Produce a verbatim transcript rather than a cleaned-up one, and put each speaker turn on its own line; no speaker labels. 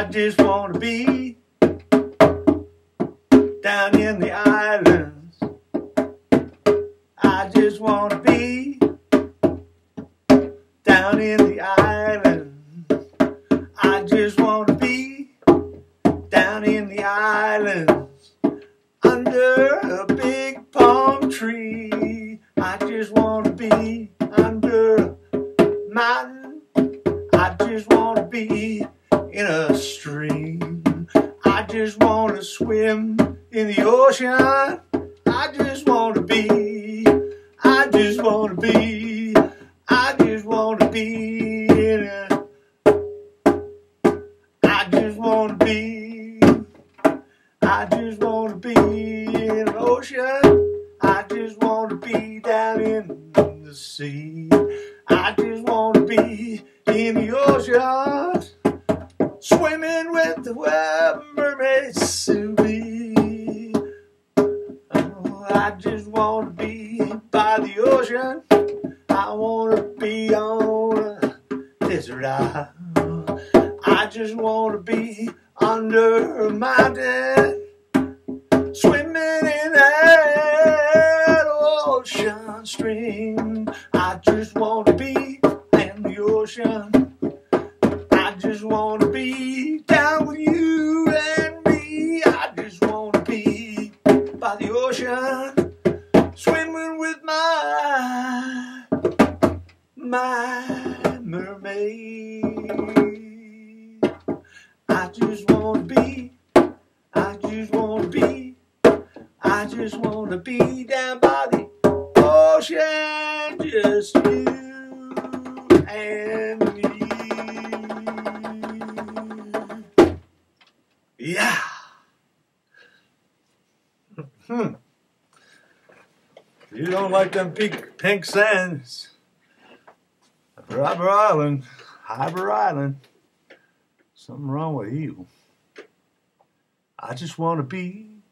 I just want to be down in the islands. I just want to be down in the islands. I just want to be down in the islands under a big palm tree. I just want to be under a mountain. I just want to be in a stream. I just want to swim in the ocean. I just want to be, I just want to be, I just want to be in a, I just want to be, I just want to be in an ocean. I just want to be down in the sea. I just want to be in the ocean, swimming with the well mermaids to be. Oh, I just want to be by the ocean. I want to be on a desert isle. I just want to be under a mountain, swimming in that ocean stream. I just want to be in the ocean. I just want to be down with you and me. I just want to be by the ocean, swimming with my, my mermaid. I just want to be, I just want to be, I just want to be down by the ocean, just you and me. Yeah. Hmm. If you don't like them big pink sands, Harbor Island, Harbor Island, something wrong with you. I just want to be